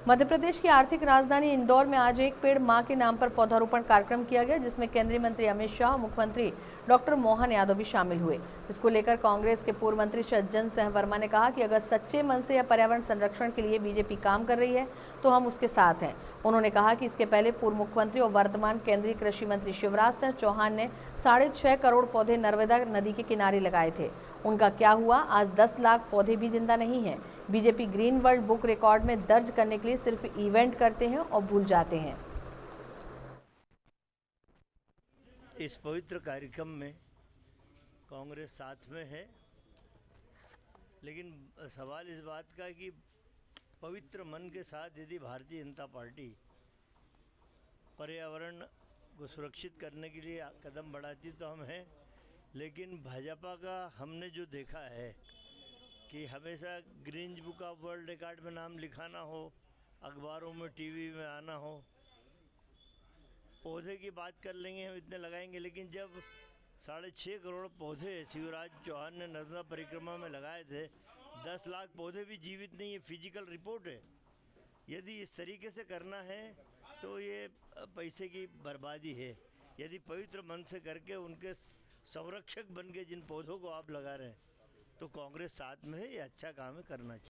मध्य प्रदेश की आर्थिक राजधानी इंदौर में आज एक पेड़ मां के नाम पर पौधारोपण कार्यक्रम किया गया, जिसमें केंद्रीय मंत्री अमित शाह और मुख्यमंत्री डॉक्टर मोहन यादव भी शामिल हुए। इसको लेकर कांग्रेस के पूर्व मंत्री सज्जन सिंह वर्मा ने कहा कि अगर सच्चे मन से या पर्यावरण संरक्षण के लिए बीजेपी काम कर रही है तो हम उसके साथ हैं। उन्होंने कहा कि इसके पहले पूर्व मुख्यमंत्री और वर्तमान केंद्रीय कृषि मंत्री शिवराज सिंह चौहान ने 6.5 करोड़ पौधे नर्मदा नदी के किनारे लगाए थे। उनका क्या हुआ? आज 10 लाख पौधे भी जिंदा नहीं हैं। BJP green world book record में दर्ज करने के लिए सिर्फ इवेंट करते हैं और भूल जाते हैं। इस पवित्र कार्यक्रम में कांग्रेस साथ में है, लेकिन सवाल इस बात का कि पवित्र मन के साथ यदि भारतीय जनता पार्टी पर्यावरण को सुरक्षित करने के लिए कदम बढ़ाती तो हम हैं, लेकिन भाजपा का हमने जो देखा है कि हमेशा green book of world record में नाम लिखाना हो, अखबारों में, टीवी में आना हो, पौधे की बात कर लेंगे, हम इतने लगाएंगे, लेकिन जब 6.5 करोड़ पौधे शिवराज चौहान ने नर्मदा परिक्रमा में लगाए थे, 10 लाख पौधे भी जीवित नहीं है, फिजिकल रिपोर्ट है। यदि इस तरीके से करना है तो ये पैसे की बर्बादी है। यदि पवित्र मन से करके उनके संरक्षक बन के जिन पौधों को आप लगा रहे हैं तो कांग्रेस साथ में है, ये अच्छा काम है, करना चाहिए।